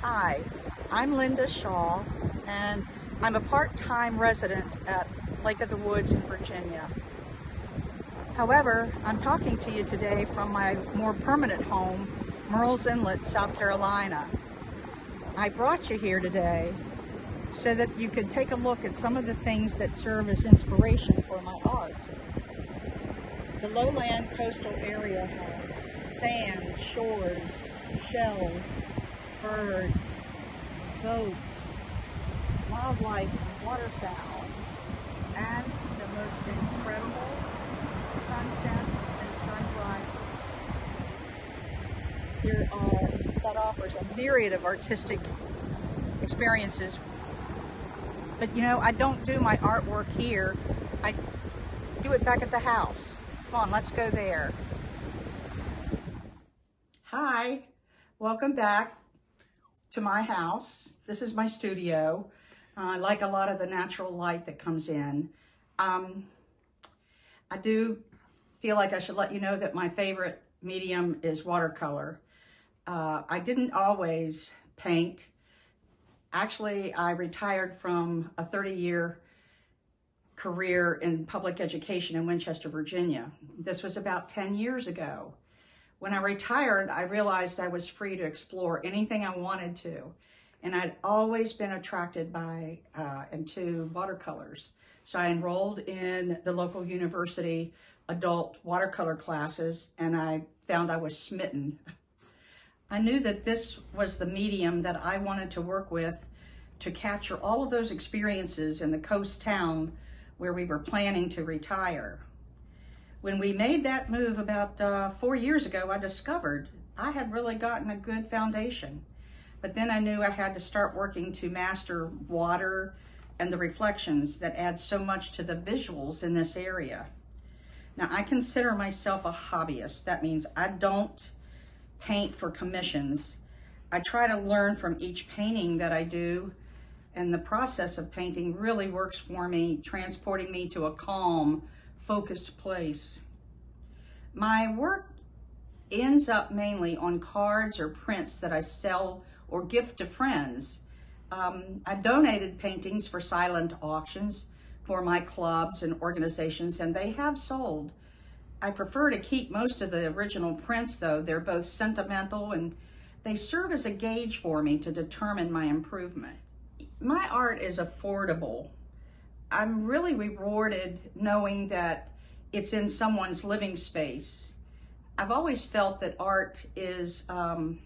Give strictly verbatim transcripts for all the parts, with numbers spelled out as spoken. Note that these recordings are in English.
Hi, I'm Linda Shaw, and I'm a part-time resident at Lake of the Woods in Virginia. However, I'm talking to you today from my more permanent home, Murrells Inlet, South Carolina. I brought you here today so that you could take a look at some of the things that serve as inspiration for my art. The lowland coastal area has sand, shores, shells, birds, boats, wildlife, waterfowl, and the most incredible sunsets and sunrises. There are, that offers a myriad of artistic experiences. But you know, I don't do my artwork here. I do it back at the house. Come on, let's go there. Hi, welcome back to my house. This is my studio. Uh, I like a lot of the natural light that comes in. Um, I do feel like I should let you know that my favorite medium is watercolor. Uh, I didn't always paint. Actually, I retired from a thirty year career in public education in Winchester, Virginia. This was about ten years ago. When I retired, I realized I was free to explore anything I wanted to. And I'd always been attracted by uh, and to watercolors. So I enrolled in the local university adult watercolor classes, and I found I was smitten. I knew that this was the medium that I wanted to work with to capture all of those experiences in the coast town where we were planning to retire. When we made that move about uh, four years ago, I discovered I had really gotten a good foundation. But then I knew I had to start working to master water and the reflections that add so much to the visuals in this area. Now, I consider myself a hobbyist. That means I don't paint for commissions. I try to learn from each painting that I do, and the process of painting really works for me, transporting me to a calm, focused place. My work ends up mainly on cards or prints that I sell or gift to friends. Um, I've donated paintings for silent auctions for my clubs and organizations, and they have sold. I prefer to keep most of the original prints, though. They're both sentimental, and they serve as a gauge for me to determine my improvement. My art is affordable. I'm really rewarded knowing that it's in someone's living space. I've always felt that art is, um,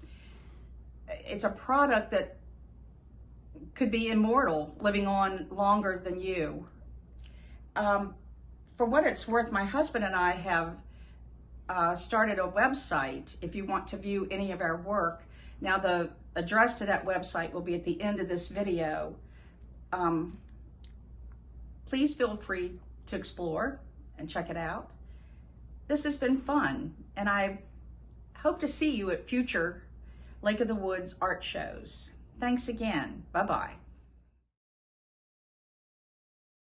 it's a product that could be immortal, living on longer than you. Um, for what it's worth, my husband and I have uh, started a website if you want to view any of our work. Now, the address to that website will be at the end of this video. Um, please feel free to explore and check it out. This has been fun, and I hope to see you at future Lake of the Woods art shows. Thanks again. Bye-bye.